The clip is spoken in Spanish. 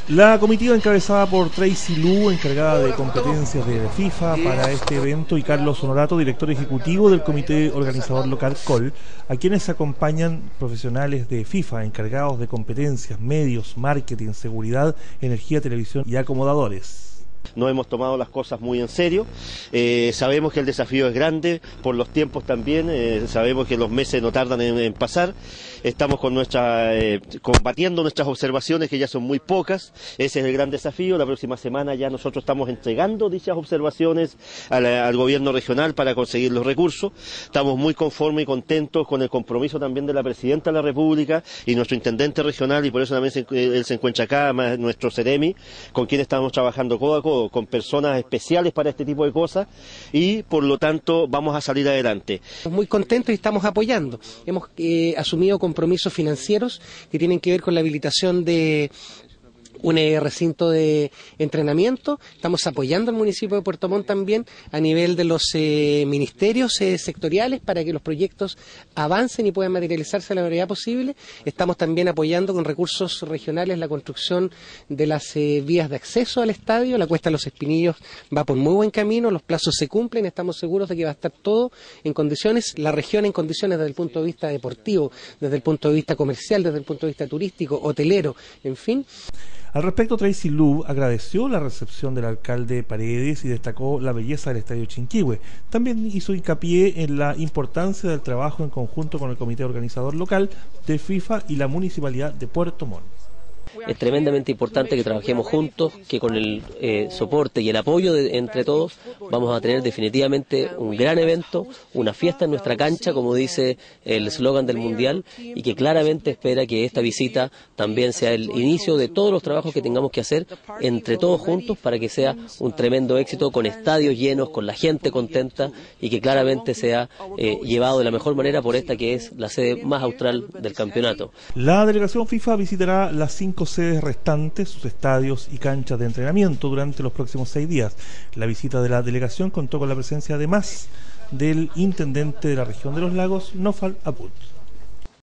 La comitiva encabezada por Tracy Lu, encargada de competencias de FIFA para este evento, y Carlos Honorato, director ejecutivo del comité organizador local COL, a quienes acompañan profesionales de FIFA encargados de competencias, medios, marketing, seguridad, energía, televisión y acomodadores. No hemos tomado las cosas muy en serio, sabemos que el desafío es grande, por los tiempos también, sabemos que los meses no tardan en pasar, estamos con combatiendo nuestras observaciones, que ya son muy pocas. Ese es el gran desafío. La próxima semana ya nosotros estamos entregando dichas observaciones al gobierno regional para conseguir los recursos. Estamos muy conformes y contentos con el compromiso también de la Presidenta de la República y nuestro Intendente regional, y por eso también él se encuentra acá, más nuestro Ceremi, con quien estamos trabajando codo a codo, con personas especiales para este tipo de cosas, y por lo tanto vamos a salir adelante. Muy contentos y estamos apoyando. Hemos asumido compromisos financieros que tienen que ver con la habilitación de un recinto de entrenamiento. Estamos apoyando al municipio de Puerto Montt también a nivel de los ministerios sectoriales para que los proyectos avancen y puedan materializarse a la brevedad posible. Estamos también apoyando con recursos regionales la construcción de las vías de acceso al estadio. La Cuesta de los Espinillos va por muy buen camino, los plazos se cumplen, estamos seguros de que va a estar todo en condiciones, la región en condiciones desde el punto de vista deportivo, desde el punto de vista comercial, desde el punto de vista turístico, hotelero, en fin. Al respecto, Tracy Lu agradeció la recepción del alcalde Paredes y destacó la belleza del estadio Chinquihue. También hizo hincapié en la importancia del trabajo en conjunto con el comité organizador local de FIFA y la municipalidad de Puerto Montt. Es tremendamente importante que trabajemos juntos, que con el soporte y el apoyo entre todos vamos a tener definitivamente un gran evento, una fiesta en nuestra cancha, como dice el eslogan del Mundial, y que claramente espera que esta visita también sea el inicio de todos los trabajos que tengamos que hacer entre todos juntos para que sea un tremendo éxito, con estadios llenos, con la gente contenta, y que claramente sea llevado de la mejor manera por esta que es la sede más austral del campeonato. La delegación FIFA visitará las 5 sedes restantes, sus estadios y canchas de entrenamiento durante los próximos 6 días. La visita de la delegación contó con la presencia además del intendente de la región de los lagos, Nofal Aput.